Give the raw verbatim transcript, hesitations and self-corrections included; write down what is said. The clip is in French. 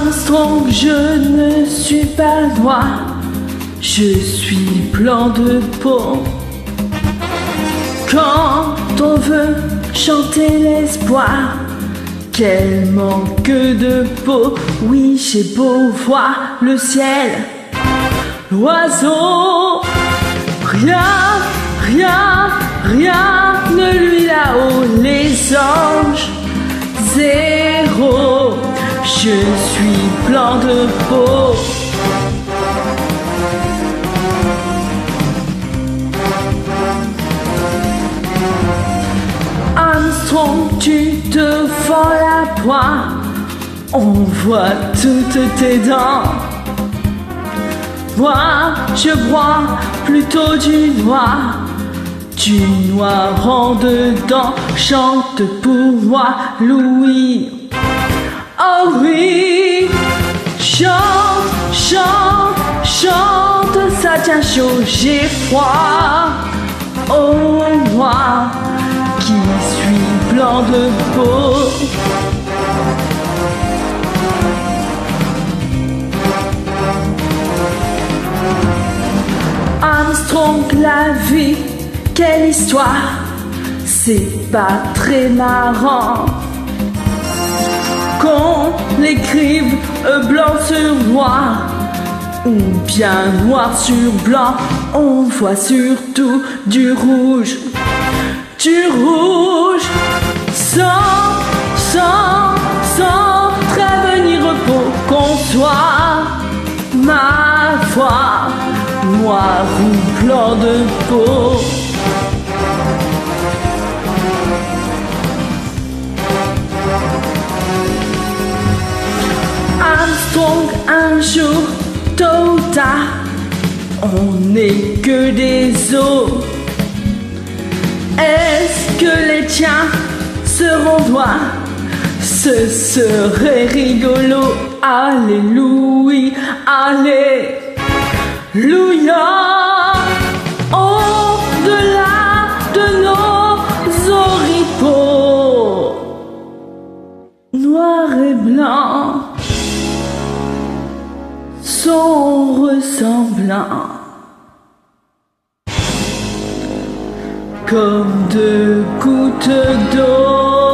Armstrong, je ne suis pas noir, je suis blanc de peau. Quand on veut chanter l'espoir, quel manque de peau. Oui, j'ai beau voir le ciel, l'oiseau, rien, rien, rien ne lui là-haut. Les anges, zéro, je suis blanc de peau. Armstrong, tu te fends la poire, on voit toutes tes dents. Moi, je bois plutôt du noir, du noir en dedans. Chante pour moi, Louis. Oh oui, chante, chante, chante, ça tient chaud, j'ai froid. Oh moi, qui suis blanc de peau. Armstrong, la vie, quelle histoire, c'est pas très marrant qu'on l'écrive blanc sur noir, ou bien noir sur blanc. On voit surtout du rouge, du rouge, sans, sans, sans trêve ni repos. Qu'on soit, ma foi, noir ou blanc de peau. Armstrong, un jour, tôt ou tard, on n'est que des os. Est-ce que les tiens seront noirs? Ce serait rigolo. Alléluia, alléluia. Au-delà de nos oripeaux, noir et blanc sont ressemblants, comme deux gouttes d'eau.